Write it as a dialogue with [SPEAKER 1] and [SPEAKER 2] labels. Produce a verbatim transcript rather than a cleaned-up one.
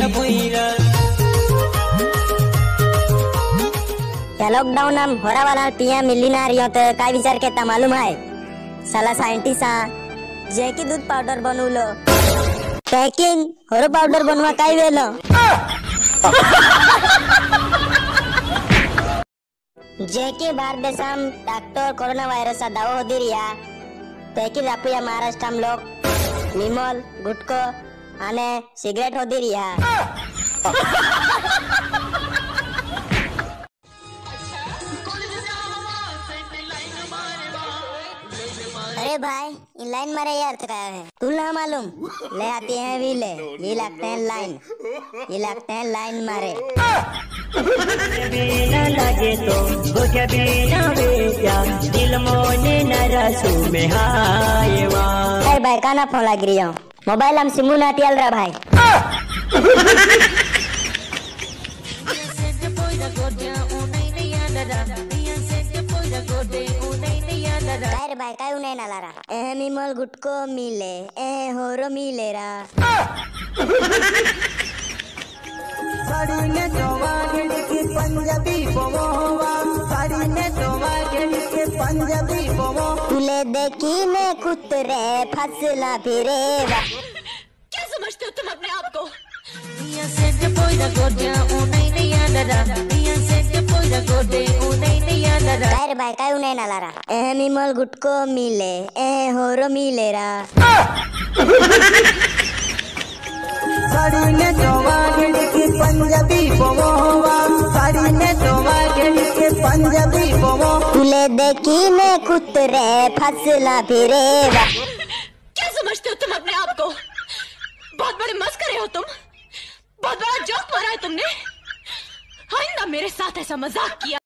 [SPEAKER 1] या लॉकडाउन हम होरा वाला पीएम मिलीनार यो तो काय विचार केता मालूम है साला साइंटिस्ट आ जे की दूध पाउडर बनवलो पैकिंग होरो पाउडर बनवा काय वेलो जे की भारत देशम डॉक्टर कोरोना वायरस दावा होदिरिया पैकिंग आपल्या महाराष्ट्रम लोक निमल गुटको आने सिगरेट होदिरिया अरे भाई इन लाइन मारे यार तो क्या है तू ना मालूम ले आते हैं भी ले ये लगते हैं लाइन ये लगते हैं लाइन मारे
[SPEAKER 2] बिना लगे तो वो क्या बिना बेचा दिल मोने न रसू में हाय वाह
[SPEAKER 1] अरे भाई काना फोन लग रही हूँ मोबाइल हम सिमू ना टियल रहा भाई अरे भाई काय उन्हें ना लारा ए मिमल गुटको मिले ए होरो मिले रा
[SPEAKER 2] साड़ी ने तोवा गेट के पंजाबी बोवा साड़ी ने तोवा गेट के पंजाबी बोवा
[SPEAKER 1] तुले देखी ने कुतरे फसला फिरे
[SPEAKER 3] क्या समझते हो तुम अपने आप को मियां सेट पोइरा गोटिया ओ नहीं नहीं यादरा मियां सेट पोइरा गोटे ओ नहीं नहीं यादरा
[SPEAKER 1] अरे भाई काय उन्हें ना लारा ए मिमल गुटको मिले ए होरो मिले रा
[SPEAKER 2] साड़ी ने तोवा गेट के पंजाबी बोवा साड़ी ने तोवा गेट के पंजाबी बोवा
[SPEAKER 1] तुले देखी ने कुतरे फसला फिरे
[SPEAKER 3] क्या समझते हो तुम अपने आप को बहुत बड़े मस्करे हो तुम बहुत बड़ा जोक मारा है तुमने आइंदा मेरे साथ ऐसा मजाक किया